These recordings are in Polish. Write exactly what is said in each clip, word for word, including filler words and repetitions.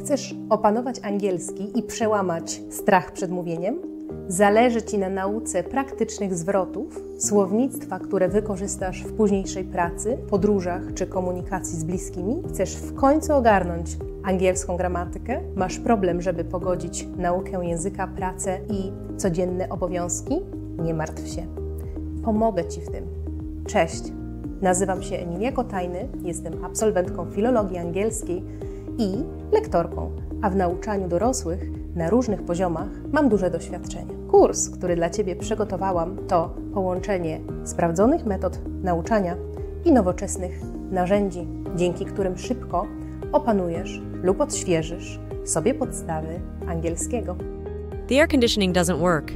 Chcesz opanować angielski i przełamać strach przed mówieniem? Zależy Ci na nauce praktycznych zwrotów, słownictwa, które wykorzystasz w późniejszej pracy, podróżach czy komunikacji z bliskimi? Chcesz w końcu ogarnąć angielską gramatykę? Masz problem, żeby pogodzić naukę języka, pracę i codzienne obowiązki? Nie martw się. Pomogę Ci w tym. Cześć! Nazywam się Emilia Kotajny, jestem absolwentką filologii angielskiej i lektorką, a w nauczaniu dorosłych na różnych poziomach mam duże doświadczenie. Kurs, który dla Ciebie przygotowałam, to połączenie sprawdzonych metod nauczania i nowoczesnych narzędzi, dzięki którym szybko opanujesz lub odświeżysz sobie podstawy angielskiego. The air conditioning doesn't work.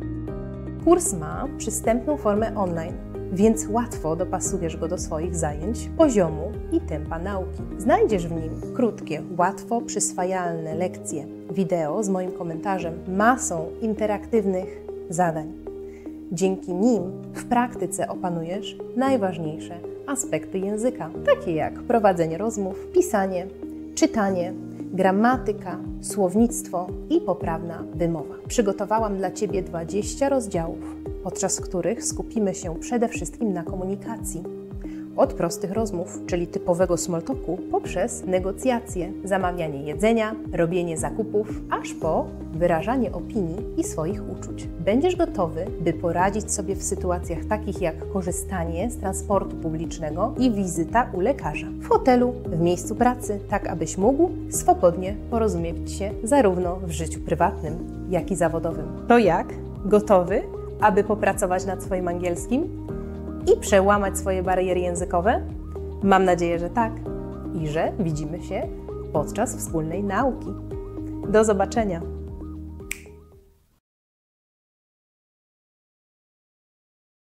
Kurs ma przystępną formę online, więc łatwo dopasujesz go do swoich zajęć, poziomu i tempa nauki. Znajdziesz w nim krótkie, łatwo przyswajalne lekcje, wideo z moim komentarzem, masą interaktywnych zadań. Dzięki nim w praktyce opanujesz najważniejsze aspekty języka, takie jak prowadzenie rozmów, pisanie, czytanie, gramatyka, słownictwo i poprawna wymowa. Przygotowałam dla Ciebie dwadzieścia rozdziałów, podczas których skupimy się przede wszystkim na komunikacji. Od prostych rozmów, czyli typowego small talku, poprzez negocjacje, zamawianie jedzenia, robienie zakupów, aż po wyrażanie opinii i swoich uczuć. Będziesz gotowy, by poradzić sobie w sytuacjach takich jak korzystanie z transportu publicznego i wizyta u lekarza, w hotelu, w miejscu pracy, tak abyś mógł swobodnie porozumieć się zarówno w życiu prywatnym, jak i zawodowym. To jak? Gotowy, aby popracować nad swoim angielskim i przełamać swoje bariery językowe? Mam nadzieję, że tak i że widzimy się podczas wspólnej nauki. Do zobaczenia!